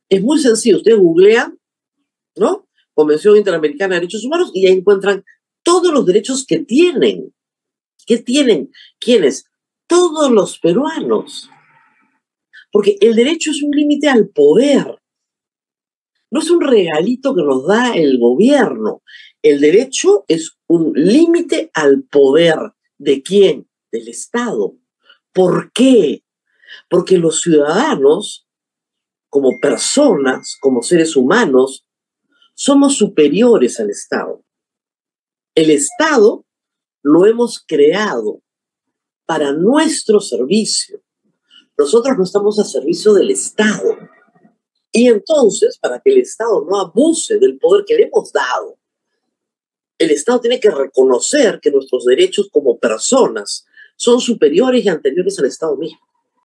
Es muy sencillo. Ustedes googlean, ¿no? Convención Interamericana de Derechos Humanos y ahí encuentran todos los derechos que tienen. ¿Qué tienen? ¿Quiénes? Todos los peruanos. Porque el derecho es un límite al poder. No es un regalito que nos da el gobierno. El derecho es un límite al poder. ¿De quién? Del Estado. ¿Por qué? Porque los ciudadanos, como personas, como seres humanos, somos superiores al Estado. El Estado lo hemos creado para nuestro servicio. Nosotros no estamos a servicio del Estado. Y entonces, para que el Estado no abuse del poder que le hemos dado, el Estado tiene que reconocer que nuestros derechos como personas son superiores y anteriores al Estado mismo.